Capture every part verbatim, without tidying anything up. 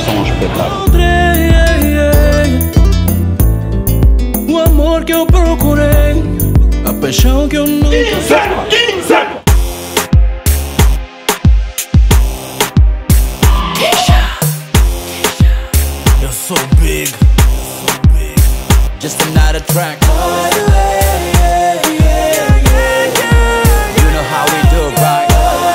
são um espetáculo. O amor que eu procurei, a paixão que eu nunca... Insano! Insano! Eu sou big, just another track. You know how we do, right?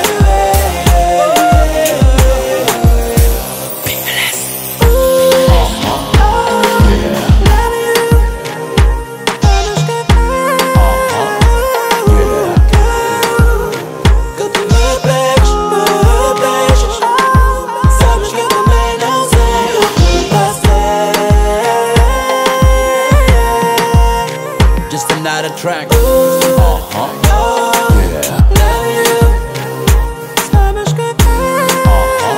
Not a track. Uh-huh. Yeah. Sabes que uh-huh.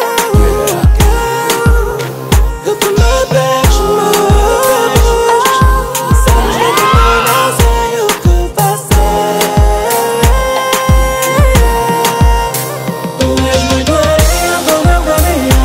Eu te me beijo, sabes que também não sei o que fazer. Tu és muito areia do meu caminho.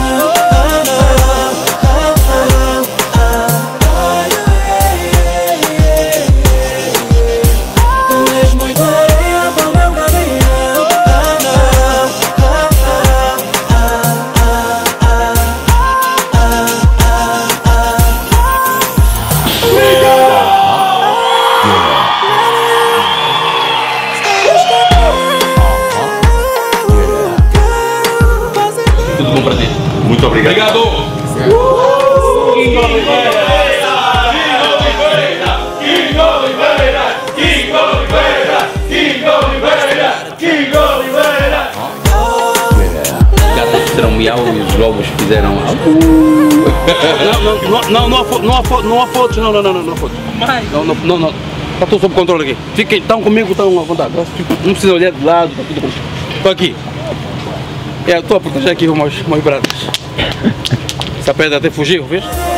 Tudo bom pra ti? Muito obrigado. Obrigado! Uh! King Oliveira! King Oliveira! King Oliveira! King Oliveira! King Oliveira! Os gatos fizeram miau e os lobos fizeram... Não, não, não, não há fotos, não há fotos, não há fotos, não, não, não, não há fotos. Não, não, não, não. Está tudo sob controle aqui. Fiquem, estão comigo, estão à vontade. Não precisa olhar de lado, está tudo comigo. Estou aqui. É, estou a proteger aqui os meus, meus braços. Essa pedra até fugiu, vês?